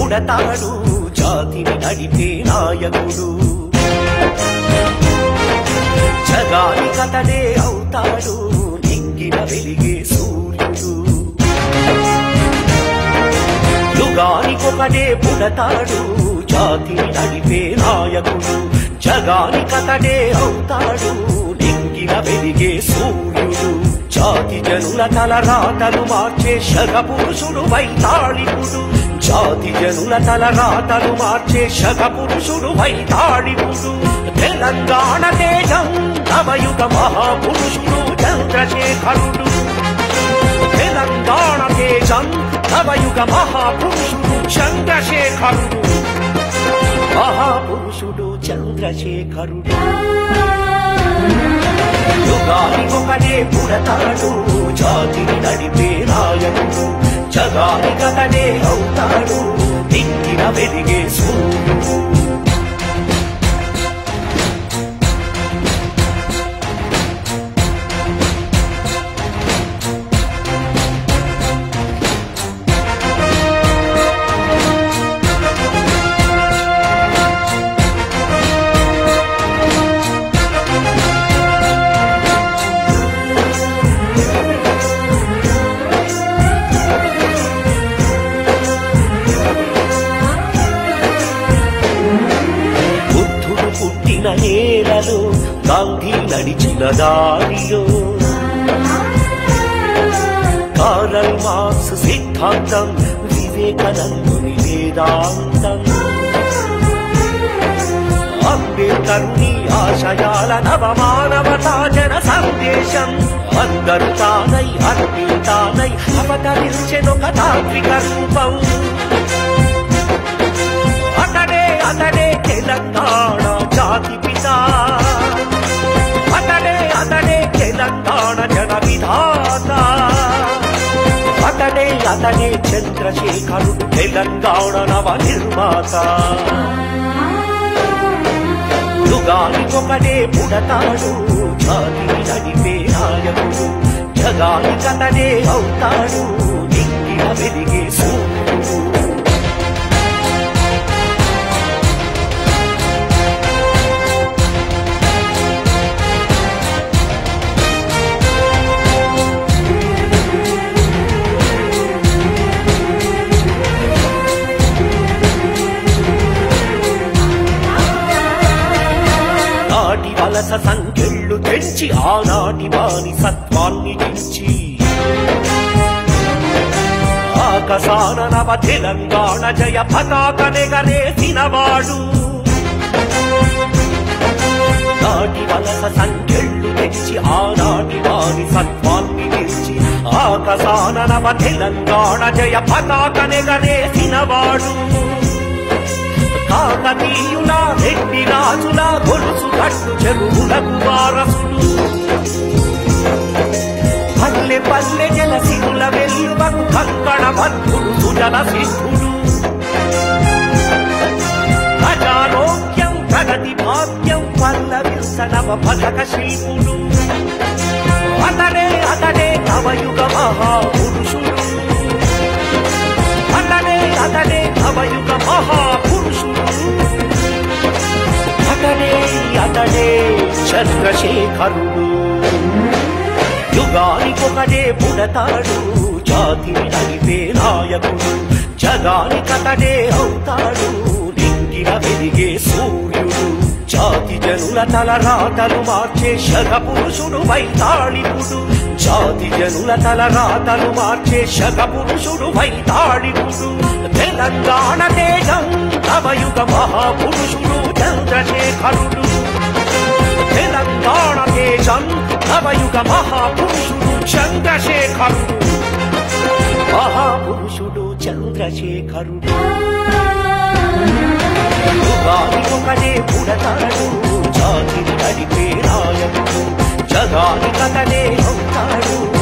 పుడతాడు జాతిని నడిపే నాయకుడు జగానికతడే అవుతాడు నింగిన వెలిగే సూర్యుడు యుగానికొకడే పుడతాడు జాతిని నడిపే నాయకుడు జగానికతడే అవుతాడు నింగిన వెలిగే సూర్యుడు జాతి జనుల తలరాతలు మార్చే శగపురుషుడు వైతాళికుడు జాతి జనుల తలరాతలు మార్చే శగపురుషుడు వైతాళికుడు తెలంగాణ తేజం నవయుగ మహాపురుషుడు చంద్రశేఖరుడు తెలంగాణ తేజం నవయుగ మహాపురుషుడు చంద్రశేఖరుడు మహాపురుషుడు చంద్రశేఖరుడు యుగానికొకడే పుడతాడు జాతిని నడిపే నాయకుడు జగానికతడే అవుతాడు నింగిన వెలిగే సూర్యుడు నేలలో గాంధీ నడిచిన దారిలో కారల్ మార్క్స్ సిద్ధాంతం వివేకానందుని వేదాంతం అంబేద్కరుని ఆశయాల నవమానవతా జన సందేశం అందరూ తానై అర్పితానై అవతరించెనొక తాత్విక రూపం అతడే తెలంగాణ జాతి పిత అతడే తెలంగాణ జన విధాత అతడే చంద్రశేఖరుడు తెలంగాణ నవ నిర్మాత యుగానికొకడే పుడతాడు జాతిని నడిపే నాయకుడు జగానికతడే అవుతాడు నింగిన వెలిగే సూర్యుడు వలస సంఖ్యలు తెంచి ఆనాటి వాని సత్వాన్ని దించి ఆకాశాన నవ తెలంగాణ జయ పతాక నెగరేసినవాడు నాటి వలస సంఖ్యలు తెంచి ఆనాటి వాని సత్వాన్ని దించి ఆకాశాన నవ తెలంగాణ జయ పతాక నెగరేసినవాడు కాకతీయుల రెడ్డి రాజుల గొలుసు కట్టు చెరువులకు వారసుడు పల్లె పల్లె జలసిరుల వెల్లువకు కంకణ బద్ధుడు సుజల సిద్ధుడు ప్రజారోగ్యం ప్రగతి భాగ్యం పల్లవిల్సనవ పథక శిల్పుడు అతడే నవయుగ మహాపురుషుడు అతడే నవయుగ మహాపురుషుడు అతడే చంద్రశేఖరుడు యుగానికొకడే పుడతాడు జాతిని నడిపే నాయకుడు జగానికతడే అవుతాడు నింగిన వెలిగే సూర్యుడు జాతి జనుల తలరాతలు మార్చే శగపురుషుడు వైతాళికుడు జాతి జనుల తలరాతలు మార్చే శగపురుషుడు వైతాళికుడు తెలంగాణ తేజం నవయుగ మహాపురుషుడు చంద్రశేఖరుడు తెలంగాణ తేజం నవయుగ మహాపురుషుడు చంద్రశేఖరుడు మహాపురుషుడు చంద్రశేఖరుడు యుగానికొకడే పుడతాడు జాతిని నడిపే నాయకుడు జగానికతడే అవుతాడు